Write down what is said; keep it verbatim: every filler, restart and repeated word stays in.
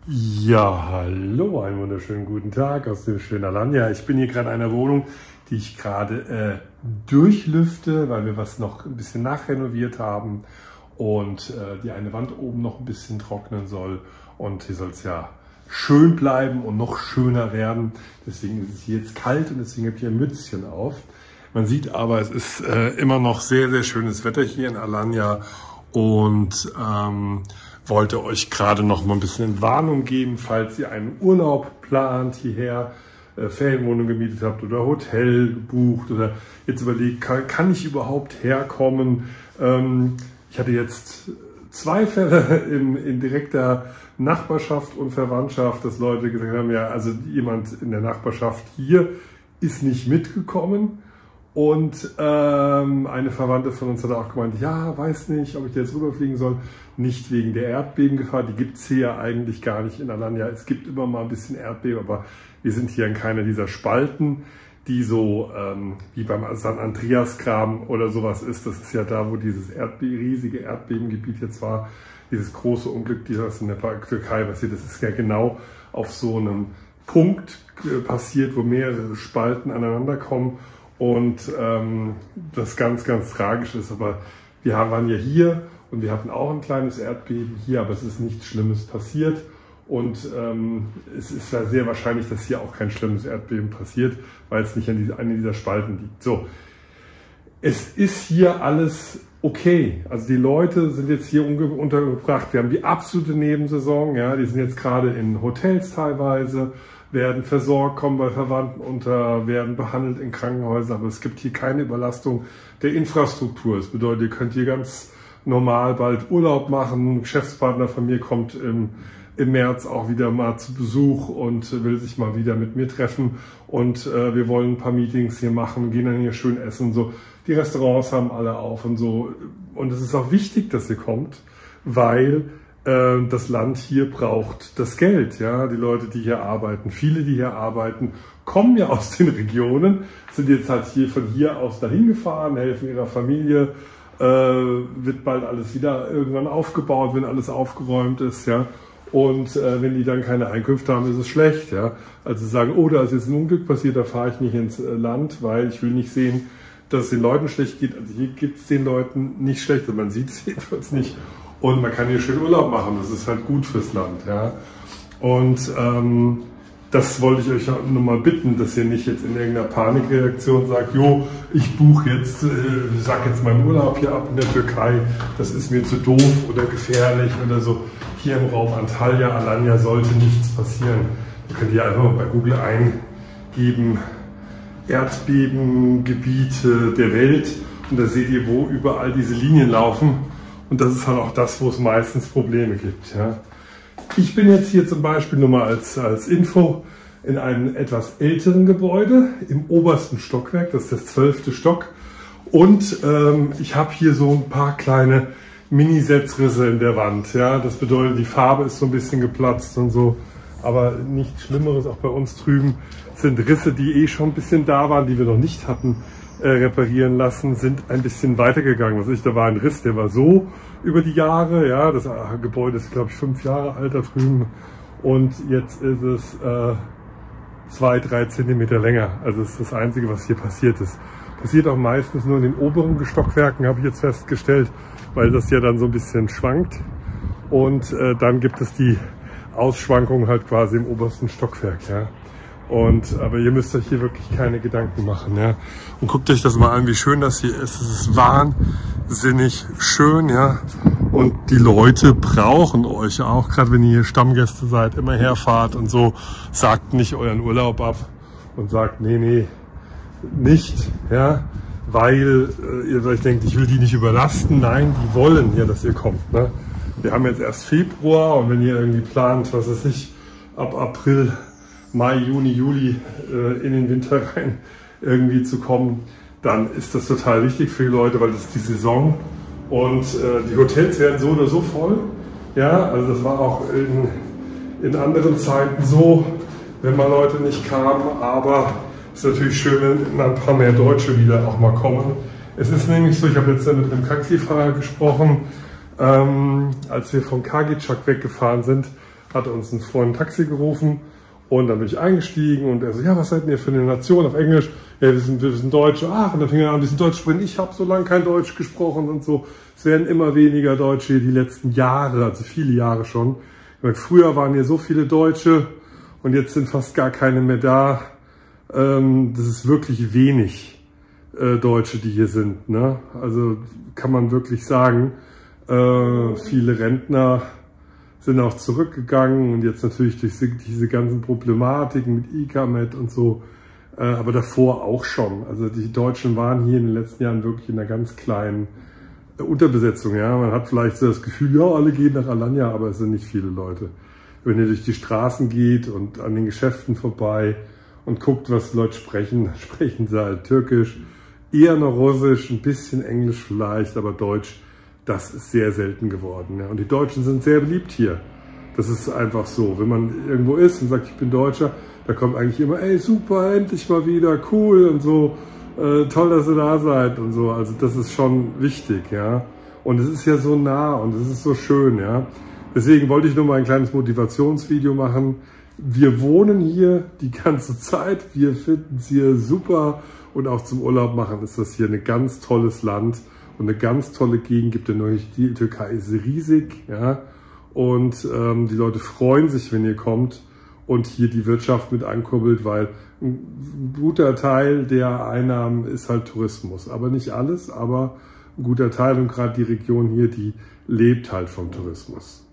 Ja, hallo, einen wunderschönen guten Tag aus dem schönen Alanya. Ich bin hier gerade in einer Wohnung, die ich gerade äh, durchlüfte, weil wir was noch ein bisschen nachrenoviert haben und äh, die eine Wand oben noch ein bisschen trocknen soll. Und hier soll es ja schön bleiben und noch schöner werden. Deswegen ist es hier jetzt kalt und deswegen habe ich ein Mützchen auf. Man sieht aber, es ist äh, immer noch sehr, sehr schönes Wetter hier in Alanya und ähm, wollte euch gerade noch mal ein bisschen Warnung geben, falls ihr einen Urlaub plant, hierher äh, Ferienwohnung gemietet habt oder Hotel gebucht oder jetzt überlegt, kann, kann ich überhaupt herkommen? Ähm, ich hatte jetzt zwei Fälle in, in direkter Nachbarschaft und Verwandtschaft, dass Leute gesagt haben, ja, also jemand in der Nachbarschaft hier ist nicht mitgekommen. Und ähm, eine Verwandte von uns hat auch gemeint, ja, weiß nicht, ob ich da jetzt rüberfliegen soll. Nicht wegen der Erdbebengefahr, die gibt es hier ja eigentlich gar nicht in Alanya. Es gibt immer mal ein bisschen Erdbeben, aber wir sind hier in keiner dieser Spalten, die so ähm, wie beim San Andreas-Graben oder sowas ist. Das ist ja da, wo dieses Erdbe riesige Erdbebengebiet jetzt war. Dieses große Unglück, das in der Türkei passiert, das ist ja genau auf so einem Punkt äh, passiert, wo mehrere Spalten aneinander kommen. Und ähm, das ganz, ganz tragisch ist, aber wir waren ja hier und wir hatten auch ein kleines Erdbeben hier, aber es ist nichts Schlimmes passiert und ähm, es ist ja sehr wahrscheinlich, dass hier auch kein schlimmes Erdbeben passiert, weil es nicht an diese, einer dieser Spalten liegt. So, es ist hier alles okay, also die Leute sind jetzt hier untergebracht, wir haben die absolute Nebensaison, ja, die sind jetzt gerade in Hotels teilweise, werden versorgt, kommen bei Verwandten unter, werden behandelt in Krankenhäusern, aber es gibt hier keine Überlastung der Infrastruktur. Das bedeutet, ihr könnt hier ganz normal bald Urlaub machen. Ein Geschäftspartner von mir kommt im, im März auch wieder mal zu Besuch und will sich mal wieder mit mir treffen und äh, wir wollen ein paar Meetings hier machen, gehen dann hier schön essen. So. Die Restaurants haben alle auf und so. Und es ist auch wichtig, dass ihr kommt, weil das Land hier braucht das Geld, ja, die Leute, die hier arbeiten, viele, die hier arbeiten, kommen ja aus den Regionen, sind jetzt halt hier von hier aus dahin gefahren, helfen ihrer Familie, äh, wird bald alles wieder irgendwann aufgebaut, wenn alles aufgeräumt ist, ja, und äh, wenn die dann keine Einkünfte haben, ist es schlecht, ja, also sagen, oh, da ist jetzt ein Unglück passiert, da fahre ich nicht ins Land, weil ich will nicht sehen, dass es den Leuten schlecht geht, also hier geht es den Leuten nicht schlecht, und man sieht es jedenfalls nicht. Und man kann hier schön Urlaub machen, das ist halt gut fürs Land. Ja? Und ähm, das wollte ich euch nur mal bitten, dass ihr nicht jetzt in irgendeiner Panikreaktion sagt, jo, ich buche jetzt, äh, sag jetzt meinen Urlaub hier ab in der Türkei, das ist mir zu doof oder gefährlich oder so. Hier im Raum Antalya, Alanya sollte nichts passieren. Ihr könnt hier einfach mal bei Google eingeben, Erdbebengebiete der Welt, und da seht ihr, wo überall diese Linien laufen. Und das ist halt auch das, wo es meistens Probleme gibt. Ja. Ich bin jetzt hier zum Beispiel nur mal als, als Info in einem etwas älteren Gebäude im obersten Stockwerk, das ist das zwölfte Stock. Und ähm, ich habe hier so ein paar kleine Mini-Setzrisse in der Wand. Ja. Das bedeutet, die Farbe ist so ein bisschen geplatzt und so. Aber nichts Schlimmeres, auch bei uns drüben sind Risse, die eh schon ein bisschen da waren, die wir noch nicht hatten. Äh, reparieren lassen, sind ein bisschen weitergegangen. Was ich, da war ein Riss, der war so über die Jahre, ja, das äh, Gebäude ist, glaube ich, fünf Jahre alt da drüben und jetzt ist es äh, zwei, drei Zentimeter länger. Also das ist das Einzige, was hier passiert ist. Passiert auch meistens nur in den oberen Stockwerken, habe ich jetzt festgestellt, weil das ja dann so ein bisschen schwankt und äh, dann gibt es die Ausschwankung halt quasi im obersten Stockwerk, ja. Und, aber ihr müsst euch hier wirklich keine Gedanken machen, ja. Und guckt euch das mal an, wie schön das hier ist. Es ist wahnsinnig schön, ja. Und die Leute brauchen euch auch, gerade wenn ihr hier Stammgäste seid, immer herfahrt und so. Sagt nicht euren Urlaub ab und sagt, nee, nee, nicht, ja. Weil äh, ihr euch denkt, ich will die nicht überlasten. Nein, die wollen ja, dass ihr kommt, ne. Wir haben jetzt erst Februar und wenn ihr irgendwie plant, was weiß ich, ab April, Mai, Juni, Juli äh, in den Winter rein irgendwie zu kommen, dann ist das total wichtig für die Leute, weil das ist die Saison und äh, die Hotels werden so oder so voll. Ja, also das war auch in, in anderen Zeiten so, wenn mal Leute nicht kamen, aber es ist natürlich schön, wenn ein paar mehr Deutsche wieder auch mal kommen. Es ist nämlich so, ich habe jetzt mit einem Taxifahrer gesprochen, ähm, als wir von Kargitschak weggefahren sind, hatte uns ein Freund ein Taxi gerufen und dann bin ich eingestiegen und er so, ja, was seid ihr für eine Nation auf Englisch? Ja, wir sind, wir sind Deutsche. Ach, und dann fing er an, wir sind Deutsch sprechen. Ich habe so lange kein Deutsch gesprochen und so. Es werden immer weniger Deutsche die letzten Jahre, also viele Jahre schon. Früher waren hier so viele Deutsche und jetzt sind fast gar keine mehr da. Das ist wirklich wenig Deutsche, die hier sind. Ne? Also kann man wirklich sagen, viele Rentner sind auch zurückgegangen und jetzt natürlich durch diese ganzen Problematiken mit I C A M E T und so, aber davor auch schon. Also die Deutschen waren hier in den letzten Jahren wirklich in einer ganz kleinen Unterbesetzung. Ja, man hat vielleicht so das Gefühl, ja, alle gehen nach Alanya, aber es sind nicht viele Leute. Wenn ihr durch die Straßen geht und an den Geschäften vorbei und guckt, was die Leute sprechen, dann sprechen sie halt Türkisch, eher noch Russisch, ein bisschen Englisch vielleicht, aber Deutsch, das ist sehr selten geworden. Ja. Und die Deutschen sind sehr beliebt hier. Das ist einfach so. Wenn man irgendwo ist und sagt, ich bin Deutscher, da kommt eigentlich immer, ey, super, endlich mal wieder, cool und so. Äh, toll, dass ihr da seid und so. Also das ist schon wichtig, ja. Und es ist ja so nah und es ist so schön, ja. Deswegen wollte ich nur mal ein kleines Motivationsvideo machen. Wir wohnen hier die ganze Zeit. Wir finden es hier super und auch zum Urlaub machen ist das hier ein ganz tolles Land und eine ganz tolle Gegend. Gibt ja neulich, die Türkei ist riesig, ja. Und ähm, die Leute freuen sich, wenn ihr kommt und hier die Wirtschaft mit ankurbelt, weil ein guter Teil der Einnahmen ist halt Tourismus. Aber nicht alles, aber ein guter Teil und gerade die Region hier, die lebt halt vom Tourismus.